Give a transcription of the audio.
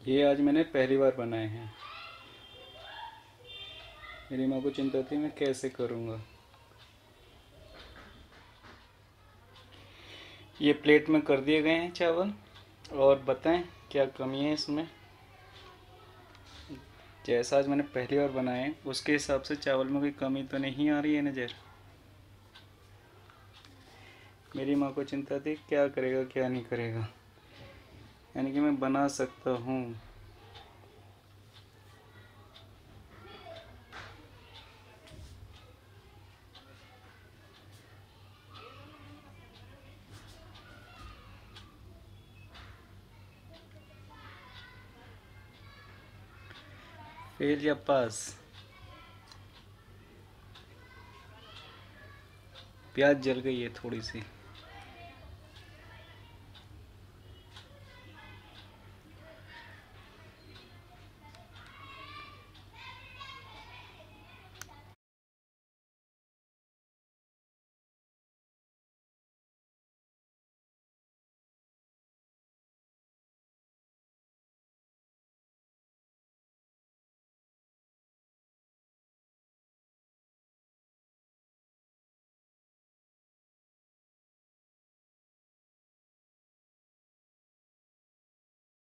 ये आज मैंने पहली बार बनाए हैं। मेरी माँ को चिंता थी मैं कैसे करूँगा। ये प्लेट में कर दिए गए हैं चावल। और बताएं क्या कमी है इसमें। जैसा आज मैंने पहली बार बनाए हैं उसके हिसाब से चावल में कोई कमी तो नहीं आ रही है नज़र। मेरी माँ को चिंता थी क्या करेगा क्या नहीं करेगा, यानी कि मैं बना सकता हूँ। फेल या पास। प्याज जल गई है थोड़ी सी।